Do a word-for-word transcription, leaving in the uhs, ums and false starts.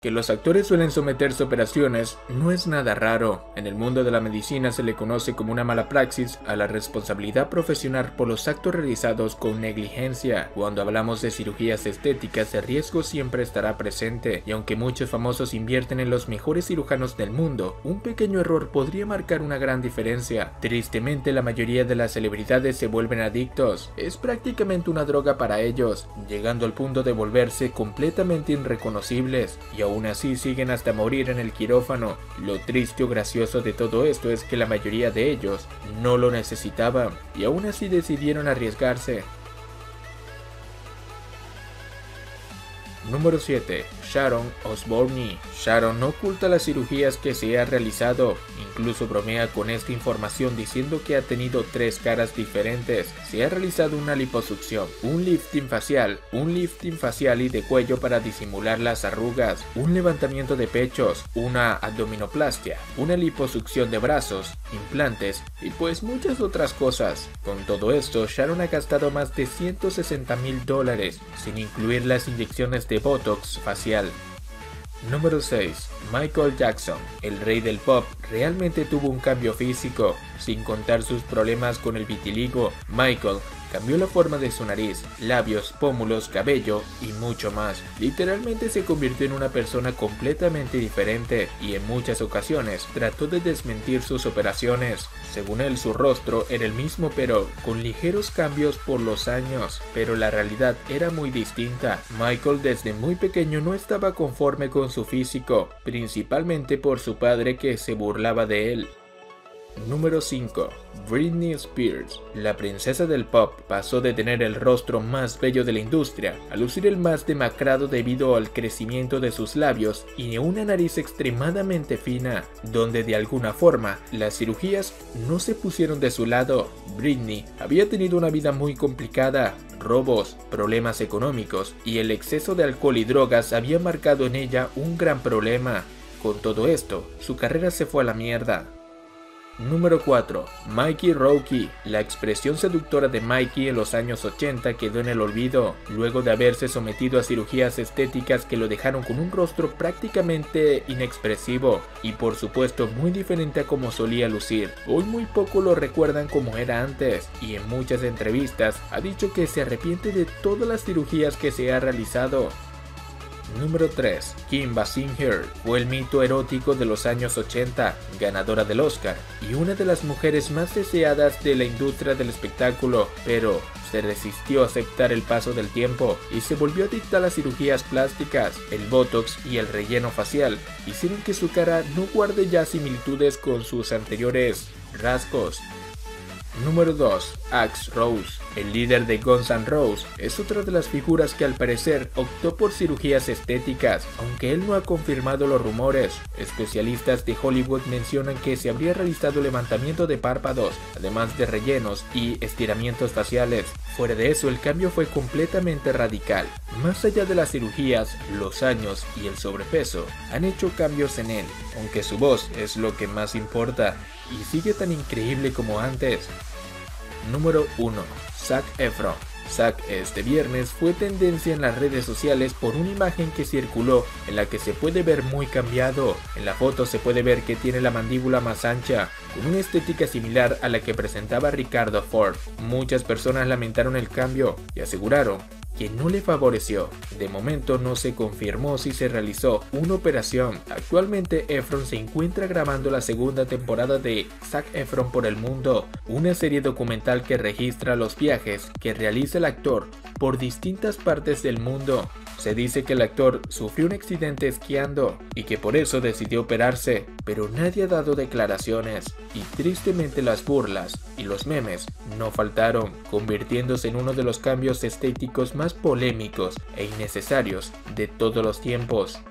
Que los actores suelen someterse a operaciones no es nada raro. En el mundo de la medicina se le conoce como una mala praxis a la responsabilidad profesional por los actos realizados con negligencia. Cuando hablamos de cirugías estéticas, el riesgo siempre estará presente, y aunque muchos famosos invierten en los mejores cirujanos del mundo, un pequeño error podría marcar una gran diferencia. Tristemente, la mayoría de las celebridades se vuelven adictos. Es prácticamente una droga para ellos, llegando al punto de volverse completamente irreconocibles, y aún así siguen hasta morir en el quirófano. Lo triste o gracioso de todo esto es que la mayoría de ellos no lo necesitaban, y aún así decidieron arriesgarse. Número siete. Sharon Osbourne. Sharon no oculta las cirugías que se ha realizado, incluso bromea con esta información diciendo que ha tenido tres caras diferentes. Se ha realizado una liposucción, un lifting facial, un lifting facial y de cuello para disimular las arrugas, un levantamiento de pechos, una abdominoplastia, una liposucción de brazos, implantes y pues muchas otras cosas. Con todo esto, Sharon ha gastado más de ciento sesenta mil dólares, sin incluir las inyecciones de Botox facial. Número seis. Michael Jackson. El rey del pop realmente tuvo un cambio físico. Sin contar sus problemas con el vitiligo, Michael cambió la forma de su nariz, labios, pómulos, cabello y mucho más. Literalmente se convirtió en una persona completamente diferente y en muchas ocasiones trató de desmentir sus operaciones. Según él, su rostro era el mismo pero con ligeros cambios por los años, pero la realidad era muy distinta. Michael desde muy pequeño no estaba conforme con su físico, principalmente por su padre que se burlaba de él. Número cinco. Britney Spears. La princesa del pop pasó de tener el rostro más bello de la industria a lucir el más demacrado debido al crecimiento de sus labios y una nariz extremadamente fina, donde de alguna forma las cirugías no se pusieron de su lado. Britney había tenido una vida muy complicada, robos, problemas económicos y el exceso de alcohol y drogas había marcado en ella un gran problema. Con todo esto, su carrera se fue a la mierda. Número cuatro. Mickey Rourke. La expresión seductora de Mickey en los años ochenta quedó en el olvido, luego de haberse sometido a cirugías estéticas que lo dejaron con un rostro prácticamente inexpresivo y por supuesto muy diferente a como solía lucir. Hoy muy poco lo recuerdan como era antes, y en muchas entrevistas ha dicho que se arrepiente de todas las cirugías que se ha realizado. Número tres. Kim Basinger. Fue el mito erótico de los años ochenta, ganadora del Oscar y una de las mujeres más deseadas de la industria del espectáculo, pero se resistió a aceptar el paso del tiempo y se volvió adicta a las cirugías plásticas. El botox y el relleno facial hicieron que su cara no guarde ya similitudes con sus anteriores rasgos. Número dos. Axl Rose. El líder de Guns N' Roses es otra de las figuras que al parecer optó por cirugías estéticas, aunque él no ha confirmado los rumores. Especialistas de Hollywood mencionan que se habría realizado levantamiento de párpados, además de rellenos y estiramientos faciales. Fuera de eso, el cambio fue completamente radical. Más allá de las cirugías, los años y el sobrepeso han hecho cambios en él, aunque su voz es lo que más importa y sigue tan increíble como antes. Número uno. Zac Efron. Zac este viernes fue tendencia en las redes sociales por una imagen que circuló en la que se puede ver muy cambiado. En la foto se puede ver que tiene la mandíbula más ancha, con una estética similar a la que presentaba Ricardo Ford. Muchas personas lamentaron el cambio y aseguraron que no le favoreció. De momento no se confirmó si se realizó una operación. Actualmente Efron se encuentra grabando la segunda temporada de Zac Efron por el mundo, una serie documental que registra los viajes que realiza el actor por distintas partes del mundo. Se dice que el actor sufrió un accidente esquiando y que por eso decidió operarse, pero nadie ha dado declaraciones y tristemente las burlas y los memes no faltaron, convirtiéndose en uno de los cambios estéticos más polémicos e innecesarios de todos los tiempos.